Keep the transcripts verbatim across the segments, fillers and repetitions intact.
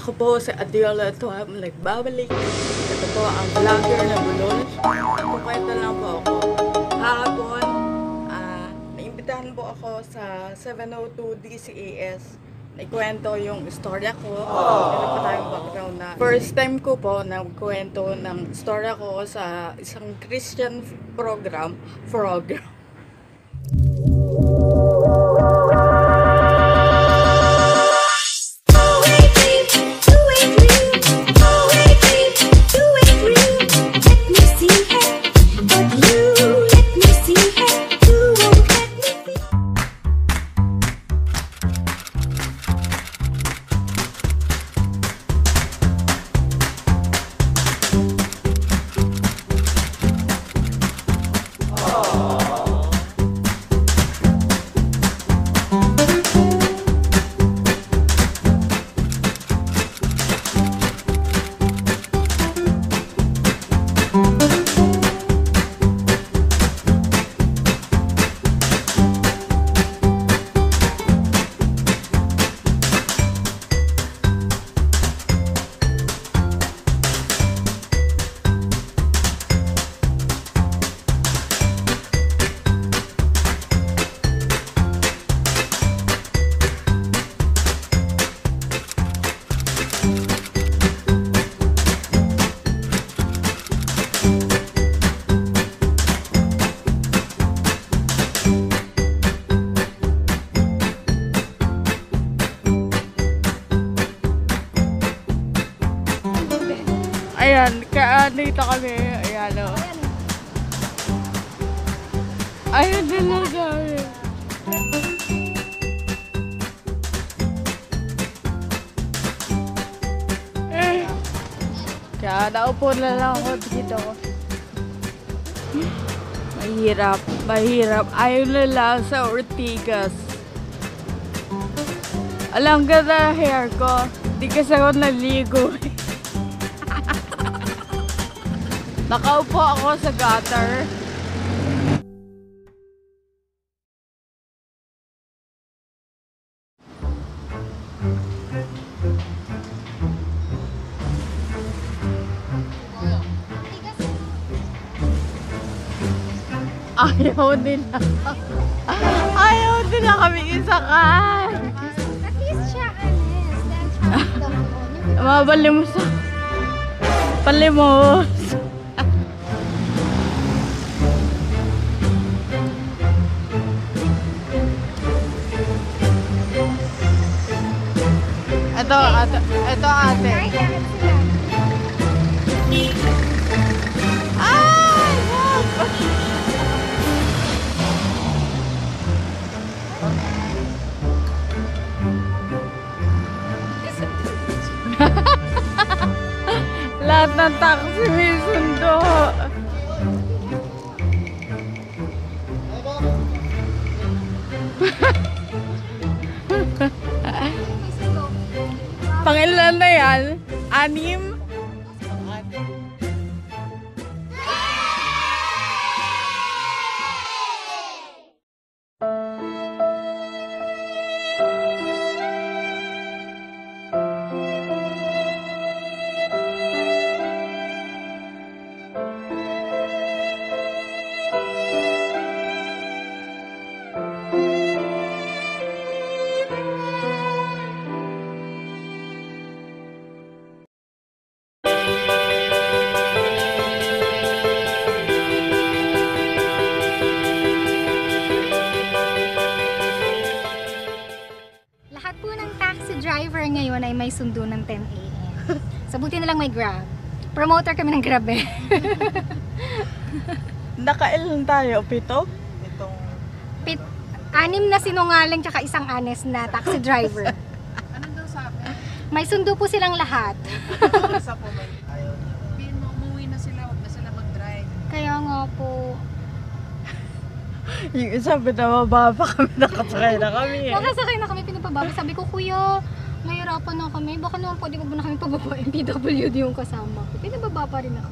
Ako po si Adiola Tuam, nagbabalik. Ito po ang vlogger na bulol. Kukwento lang po ako. Hapon, uh, naimbitahan po ako sa seven oh two D C A S. Naikwento yung istorya ko. Meron pa tayong background na. First time ko po nagkwento ng istorya ko sa isang Christian program. Program. Ayan, kaya dito kami, ayan o. Ayan na lang kami. Eh. Kaya naupo na lang ako dito. Mahirap, mahirap. Ayaw na lang sa Ortigas. Alam ka na hair ko, di kasi ako naligo. Nakaupo ako sa gutter. Ayaw nila. Ayaw nila kami isakan. At least siya, honest. Mabalimos. Palimos. Ito, ito, ito ate. Ay! Lahat ng taxi may sundo. Pangilan na yan? Anim? Driver ngayon ay may sundo ng ten A M So buti na lang may Grab. Promoter kami ng Grab eh. Nakailan tayo? Pito? Pitong... Pit, anim na sinungaling tsaka isang honest na taxi driver. Ano daw sabi? May sundo po silang lahat. Isa po may ayaw niya. Sabihin mo, umuwi na sila, huwag na sila mag-drive. Kaya nga po. Yung isa, pinababa kami, nakasakay na kami eh. Nakasakay na kami, pinapababa. Sabi ko, kuya, mahirapan na kami. Baka naman pwede mo ba na kami pababa? M P W D yung kasama ko. Pinababa pa rin ako.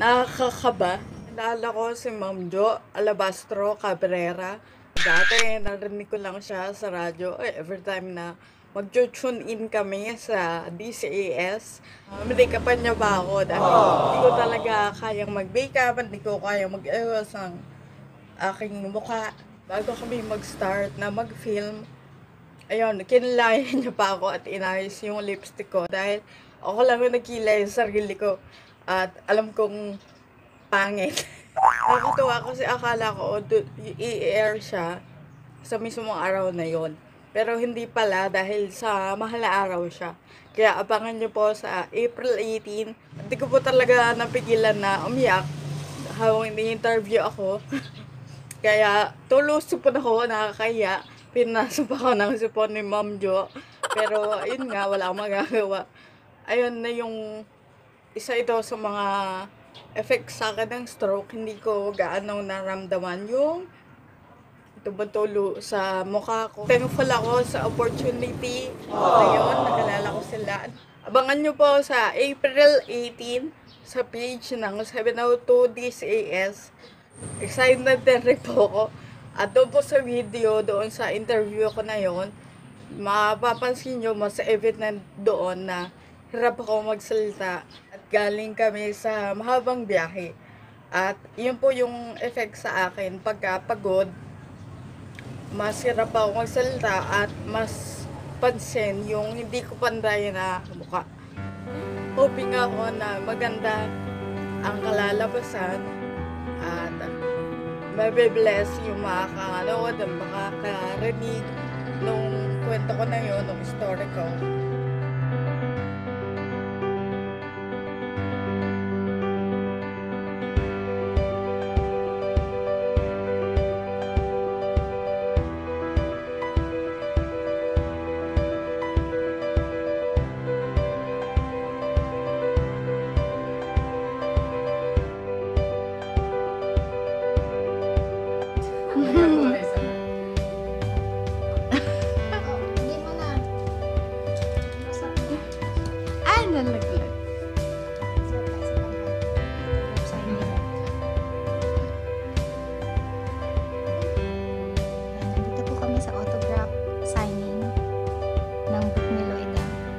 nakakaba. Naalala ko si Ma'am Jo Alabastro Cabrera. Dati narinig ko lang siya sa radyo eh, every time na mag-tune in kami sa D C A S. Uh, Make-upan niya ba ako dahil hindi ko talaga kayang mag-makeup, hindi ko kayang mag-ayos ng aking mukha. Bago kami mag-start na mag-film, ayun, kinlayan niya pa ako at inayos yung lipstick ko dahil ako lang yung nagkilay sa sarili ko at alam kong pangit. Nakakatuwa kasi akala ko do- i-air siya sa mismong araw na yon. Pero hindi pala dahil sa mahal na araw siya. Kaya abangan niyo po sa April eighteenth. Hindi ko po talaga napigilan na umiyak habang ini-interview ako. Kaya tulos po na ako, nakakaya. Pinasok ako ng sipon ni Ma'am Jo. Pero ayun nga, wala akong magagawa. Ayun na yung isa ito sa mga effects sa akin ng stroke. Hindi ko gaano naramdaman yung tubo-tulo sa mukha ko. Thankful ako sa opportunity na yun. Nakalala ko sila. Abangan nyo po sa April eighteenth sa page ng seven oh two D C A S. Excited din rin po ako. At doon po sa video, doon sa interview ko na yon, mapapansin nyo, mas evident doon na hirap ako magsalita at galing kami sa mahabang biyahe. At yun po yung effect sa akin pagka pagod, mas hirap ako magsalita at mas pansin yung hindi ko panday na mukha. Hoping ako na maganda ang kalalabasan at mabibless yung makakanood at makakarinig nung kwento ko na yun, nung story ko. Hindi mo na. Ay, nalaglag. Nandito po kami sa autograph signing ng book ni Loida.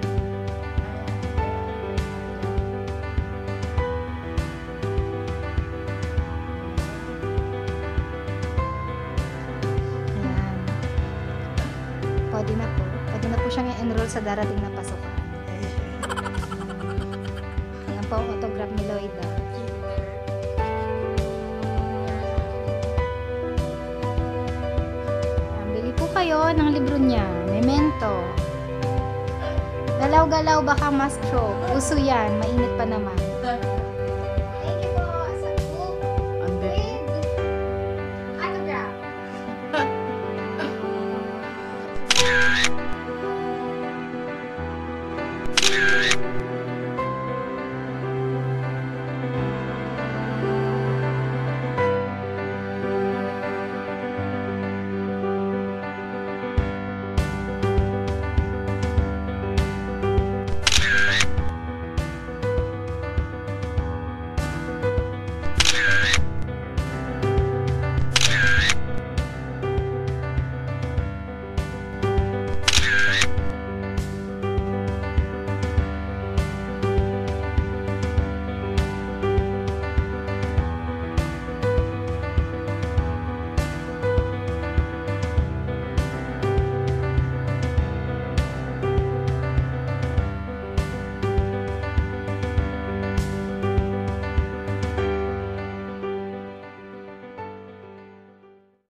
Ayan. Pwede na po. Pwede na po siyang i-enroll sa darating na pasukan. Ayan po ang autograph ni Loida. Ayan, bili po kayo ng libro niya. Memento. Galaw-galaw baka ma-stroke. Uso yan. Mainit pa naman. Thank you po sa book with autograph.